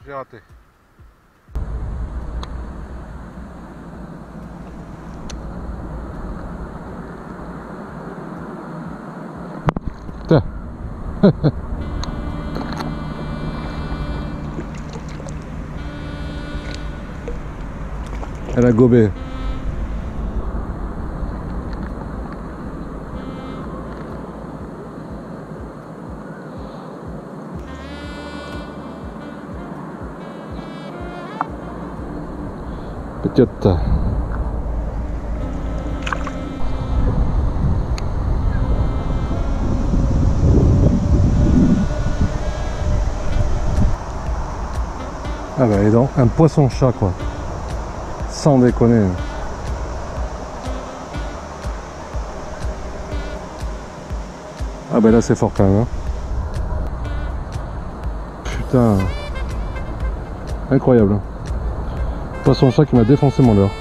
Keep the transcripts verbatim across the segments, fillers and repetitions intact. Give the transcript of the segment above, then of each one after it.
j'ai raté. Tiens. Elle a gobé. Petite. Ah bah, et donc un poisson-chat quoi. Sans déconner. Ah bah là c'est fort quand même. Hein. Putain. Incroyable. Poisson-chat qui m'a défoncé mon leurre.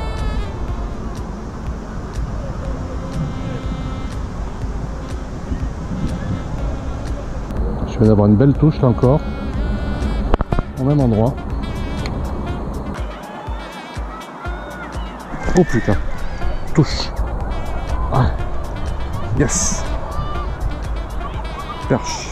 Je viens d'avoir une belle touche là encore. Au même endroit. Oh putain. Touche. Ah. Yes. Perche.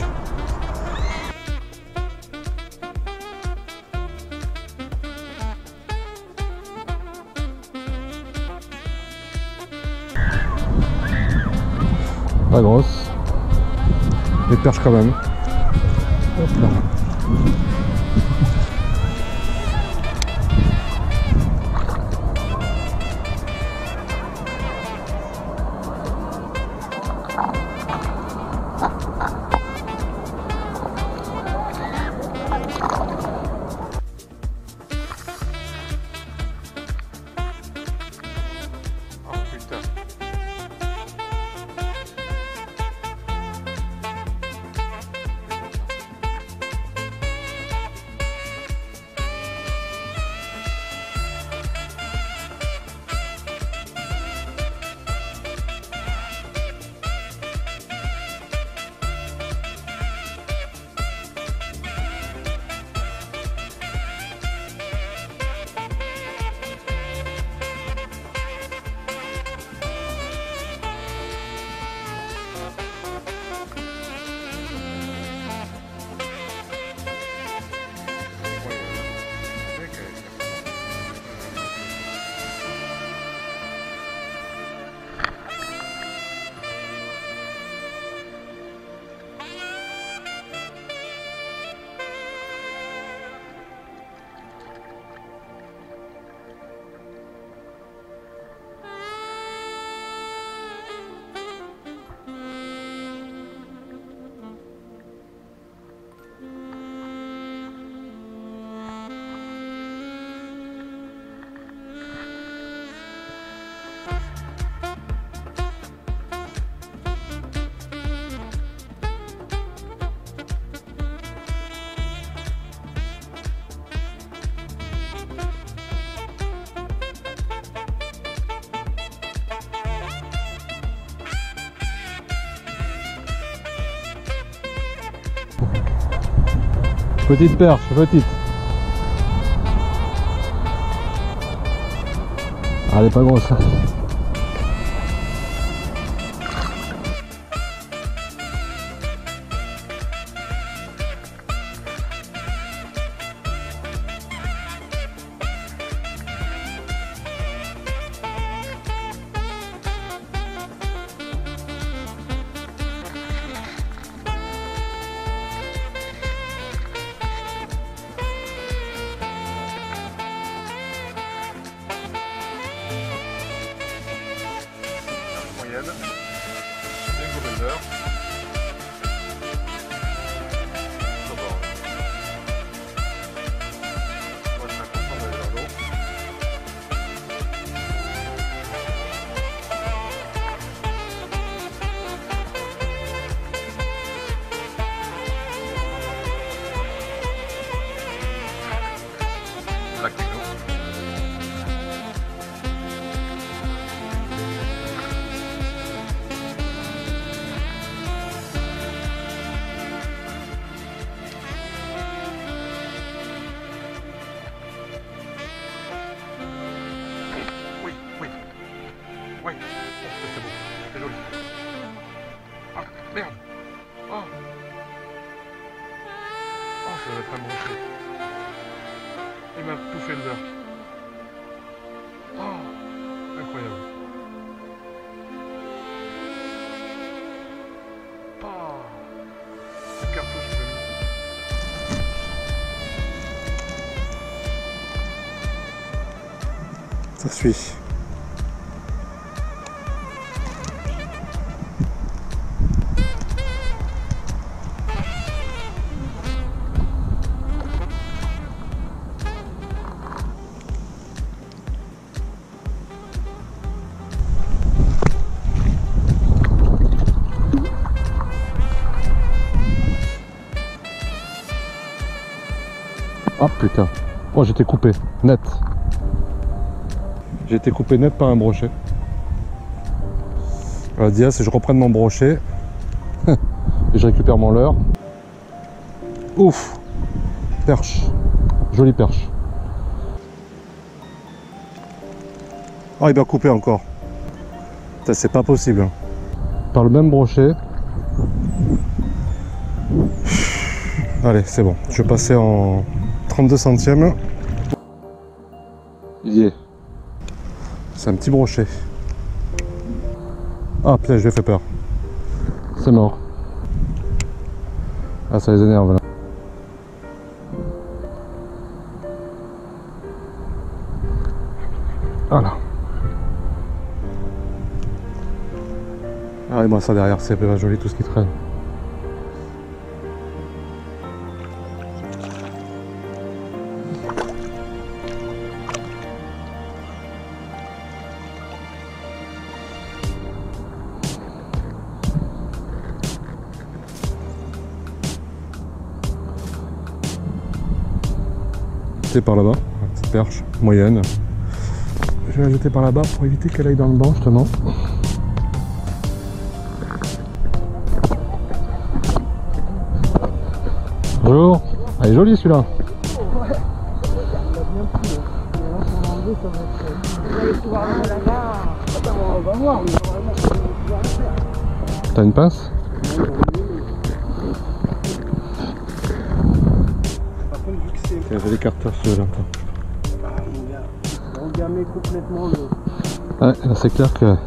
Pas grosse. Mais perche quand même. Hop là. Petite perche, petite. Ah, elle est pas grosse. Merde. Oh. Oh, ça va être un brochet. Il m'a tout fait dedans. Oh, incroyable. Oh, le cartouche. Ça suit. Ah putain. Oh, j'étais coupé, net. J'ai été coupé net par un brochet. Alors, Dia, c'est que je reprenne mon brochet et je récupère mon leurre. Ouf. Perche. Jolie perche. Oh, il va couper encore. C'est pas possible. Par le même brochet. Allez, c'est bon. Je vais passer en trente-deux centièmes. Il y est. C'est un petit brochet. Ah putain, je lui ai fait peur. C'est mort. Ah, ça les énerve là. Voilà. Ah, et moi ça derrière, c'est pas joli tout ce qui traîne. Par là-bas, petite perche moyenne. Je vais la jeter par là-bas pour éviter qu'elle aille dans le banc justement. Bonjour. Ah, il est joli celui-là. T'as une pince? Il y avait des carters sur là. Ah mon gars, on gammait complètement le... Ouais, là c'est clair que...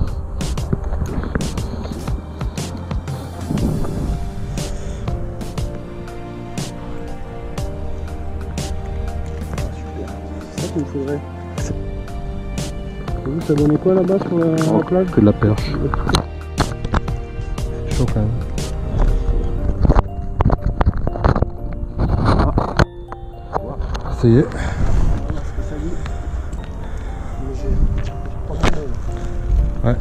C'est ça qu'il me faudrait. Vous, ça donnait quoi là-bas sur la, oh, la plage? Que de la perche. C'est chaud quand même. Ça y est. Ouais.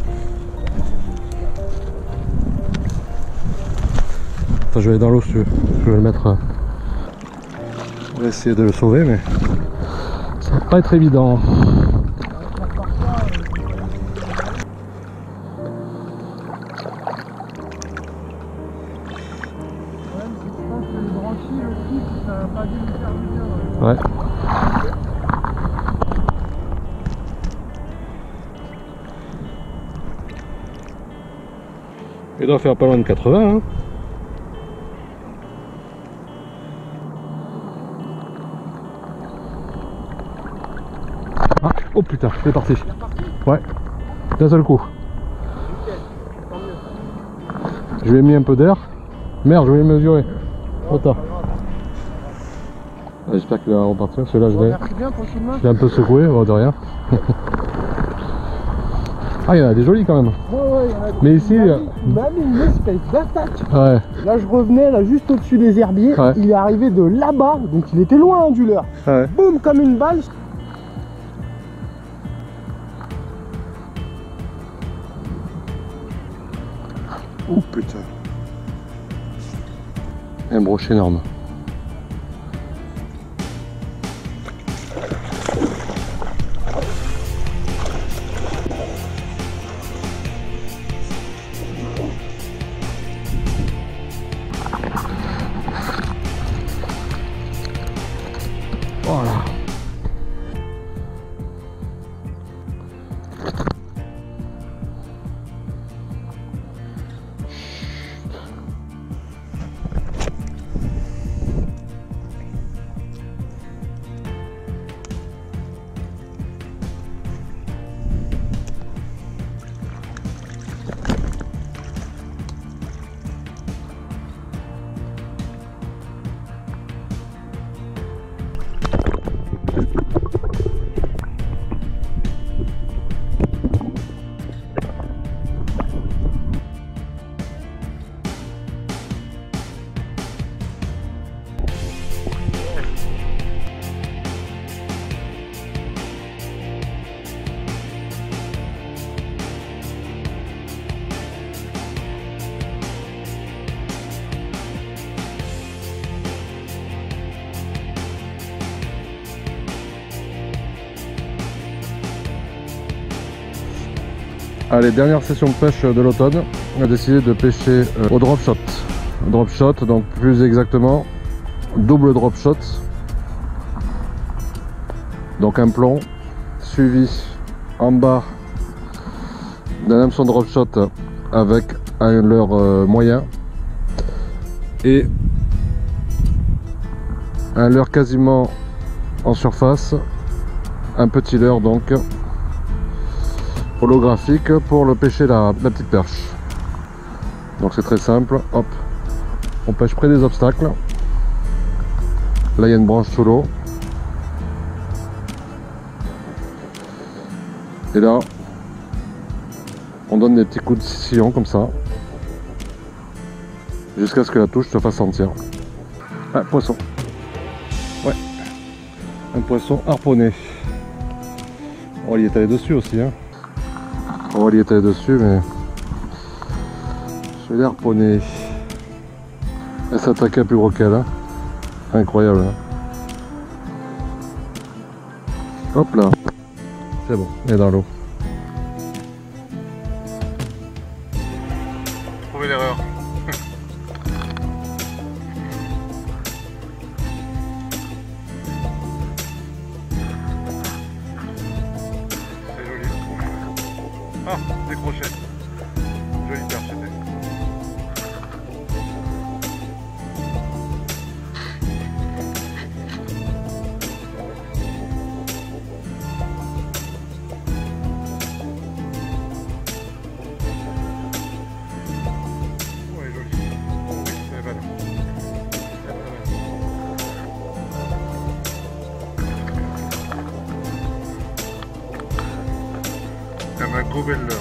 Attends, je vais aller dans l'eau si tu veux. Je vais le mettre. On va essayer de le sauver, mais ça va pas être évident. Ouais. Il doit faire pas loin de quatre-vingts. Hein. Ah, oh putain, c'est parti. Ouais, d'un seul coup. Je lui ai mis un peu d'air. Merde, je vais mesurer. Trop tard. J'espère qu'il va repartir, parce que là je vais... Je l'ai un peu secoué, oh, de rien. Ah, il y en a des jolis quand même. Ouais, ouais, il y en a des. Mais ici... Il m'a mis une espèce d'attaque. Ouais. Là je revenais, là juste au-dessus des herbiers. Ouais. Il est arrivé de là-bas, donc il était loin hein, du leurre. Ouais. Boum, comme une balle. Oh putain. Un brochet énorme. Voilà. Allez, dernière session de pêche de l'automne. On a décidé de pêcher euh, au drop shot. Drop shot, donc plus exactement double drop shot. Donc un plomb suivi en bas d'un hameçon drop shot avec un leurre euh, moyen et un leurre quasiment en surface, un petit leurre donc holographique pour le pêcher la, la petite perche. Donc c'est très simple, hop, on pêche près des obstacles. Là il y a une branche sous l'eau. Et là, on donne des petits coups de sillon comme ça, jusqu'à ce que la touche se fasse sentir. Ah, poisson. Ouais, un poisson harponné. On va y étaler dessus aussi. Hein. On va y étaler dessus, mais je l'ai harponné. Elle s'attaque à plus gros qu'elle. Hein. Incroyable. Hein. Hop là. C'est bon, elle est dans l'eau. Trouvez l'erreur. C'est joli. Ah, décroché. Jolie perche c'était. Elle m'a gobé le leurre.